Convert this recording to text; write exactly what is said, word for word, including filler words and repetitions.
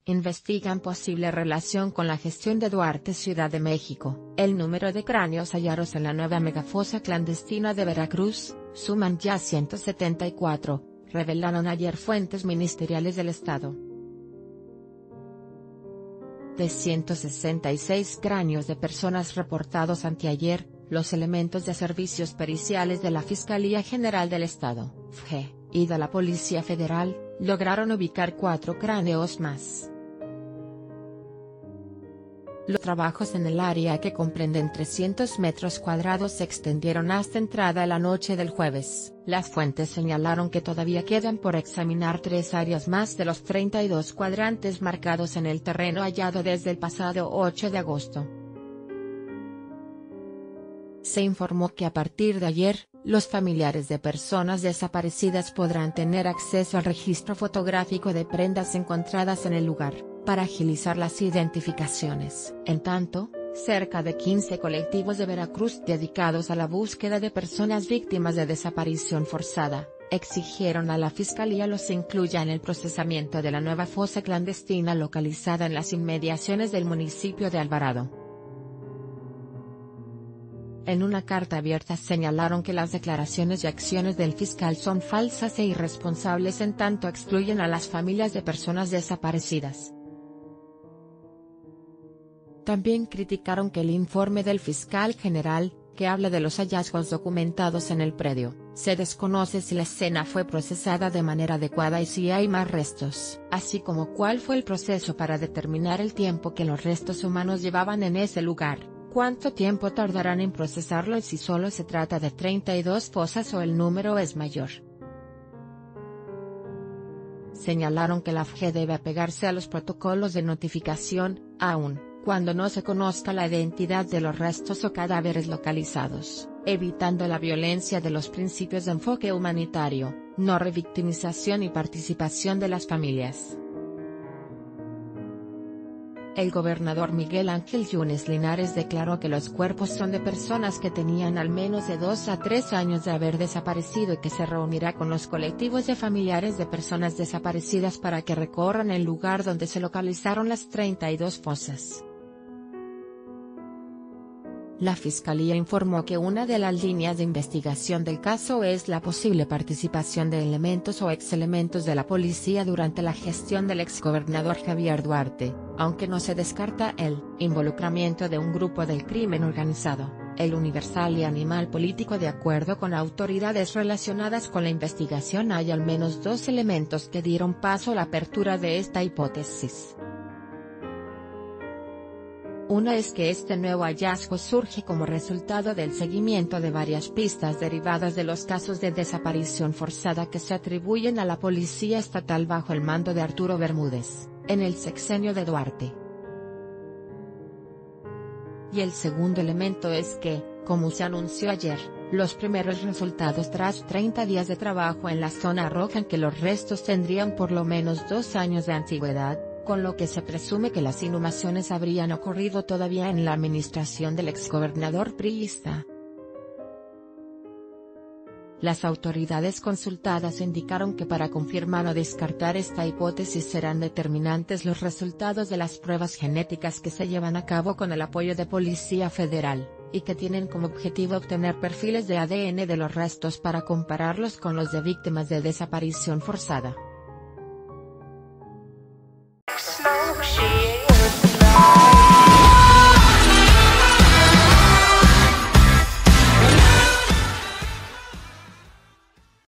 investigan posible relación con la gestión de Duarte. Ciudad de México. El número de cráneos hallados en la nueva megafosa clandestina de Veracruz, suman ya ciento setenta y cuatro, revelaron ayer fuentes ministeriales del Estado. De ciento sesenta y seis cráneos de personas reportados anteayer, los elementos de servicios periciales de la Fiscalía General del Estado, F G E, y de la Policía Federal, lograron ubicar cuatro cráneos más. Los trabajos en el área, que comprenden trescientos metros cuadrados, se extendieron hasta entrada la noche del jueves. Las fuentes señalaron que todavía quedan por examinar tres áreas más de los treinta y dos cuadrantes marcados en el terreno hallado desde el pasado ocho de agosto. Se informó que a partir de ayer, los familiares de personas desaparecidas podrán tener acceso al registro fotográfico de prendas encontradas en el lugar, para agilizar las identificaciones. En tanto, cerca de quince colectivos de Veracruz dedicados a la búsqueda de personas víctimas de desaparición forzada, exigieron a la Fiscalía los incluya en el procesamiento de la nueva fosa clandestina localizada en las inmediaciones del municipio de Alvarado. En una carta abierta señalaron que las declaraciones y acciones del fiscal son falsas e irresponsables en tanto excluyen a las familias de personas desaparecidas. También criticaron que el informe del fiscal general, que habla de los hallazgos documentados en el predio, se desconoce si la escena fue procesada de manera adecuada y si hay más restos, así como cuál fue el proceso para determinar el tiempo que los restos humanos llevaban en ese lugar. ¿Cuánto tiempo tardarán en procesarlo y si solo se trata de treinta y dos fosas o el número es mayor? Señalaron que la F G E debe apegarse a los protocolos de notificación, aun cuando no se conozca la identidad de los restos o cadáveres localizados, evitando la violencia de los principios de enfoque humanitario, no revictimización y participación de las familias. El gobernador Miguel Ángel Yunes Linares declaró que los cuerpos son de personas que tenían al menos de dos a tres años de haber desaparecido y que se reunirá con los colectivos de familiares de personas desaparecidas para que recorran el lugar donde se localizaron las treinta y dos fosas. La Fiscalía informó que una de las líneas de investigación del caso es la posible participación de elementos o exelementos de la policía durante la gestión del exgobernador Javier Duarte, aunque no se descarta el involucramiento de un grupo del crimen organizado. El Universal y Animal Político. De acuerdo con autoridades relacionadas con la investigación, hay al menos dos elementos que dieron paso a la apertura de esta hipótesis. Una es que este nuevo hallazgo surge como resultado del seguimiento de varias pistas derivadas de los casos de desaparición forzada que se atribuyen a la Policía Estatal bajo el mando de Arturo Bermúdez, en el sexenio de Duarte. Y el segundo elemento es que, como se anunció ayer, los primeros resultados tras treinta días de trabajo en la zona arrojan que los restos tendrían por lo menos dos años de antigüedad, con lo que se presume que las inhumaciones habrían ocurrido todavía en la administración del exgobernador priista. Las autoridades consultadas indicaron que para confirmar o descartar esta hipótesis serán determinantes los resultados de las pruebas genéticas que se llevan a cabo con el apoyo de Policía Federal, y que tienen como objetivo obtener perfiles de A D N de los restos para compararlos con los de víctimas de desaparición forzada.